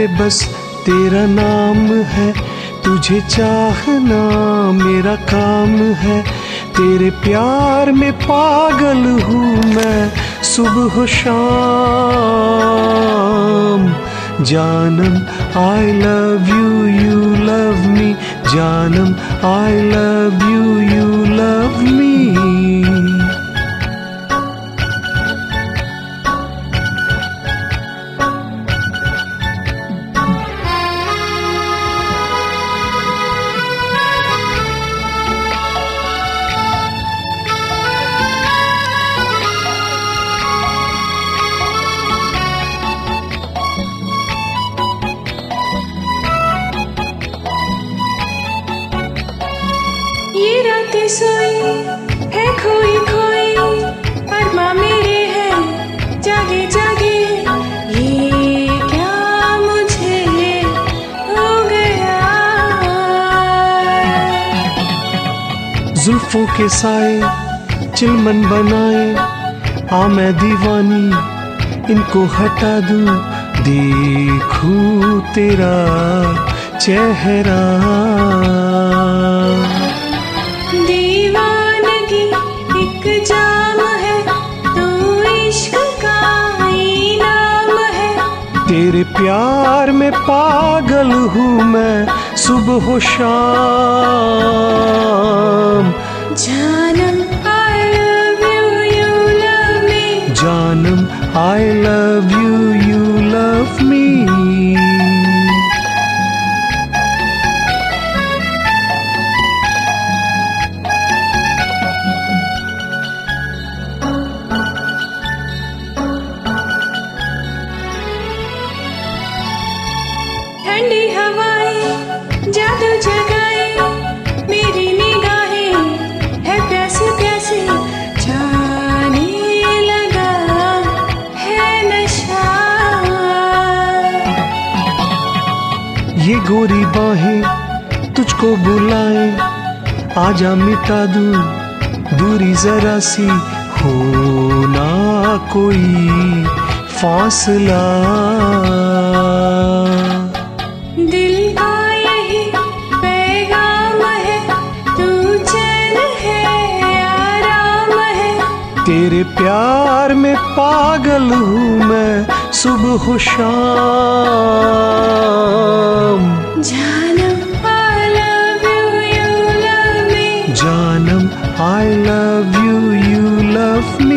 में बस तेरा नाम है, तुझे चाहना मेरा काम है। तेरे प्यार में पागल हूँ मैं सुबह शाम। जानम I love you, you love me. जानम I love you, you love me. ये रातें सोई है खोई खोई, अरमा मेरे हैं जागे जागे। ये क्या मुझे हो गया। जुल्फों के साए चिलमन बनाए, आ मैं दीवानी इनको हटा दूं। देखूं तेरा चेहरा, दीवानगी एक जाम है, तू इश्क का इनाम है। तेरे प्यार में पागल हूँ मैं सुबह शाम। जानम I love you, you love me. जानम I love you, you love me. ठंडी हवाएं जादू जगाए, मेरी निगाहें है प्यासी प्यासी। जाने लगा है नशा। ये गोरी बाहें तुझको बुलाए, आजा मिटा दूं दूरी जरा सी। हो ना कोई फासला, दिल का यही पैगाम है, तू चैन है आराम है। तेरे प्यार में पागल हूँ मैं सुबह शाम। जानम I love you, you love me. जानम I love you, you love me.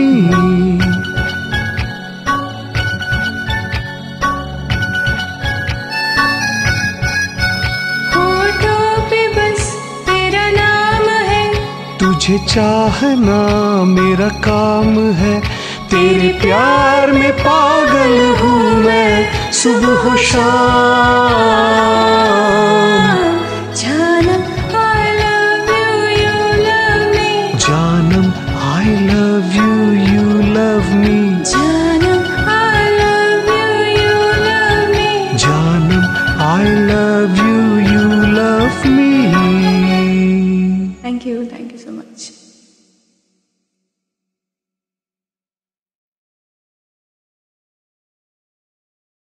होठों पे बस तेरा नाम है, तुझे चाहना मेरा काम है। तेरे प्यार में पागल हूँ मैं सुबह शाम।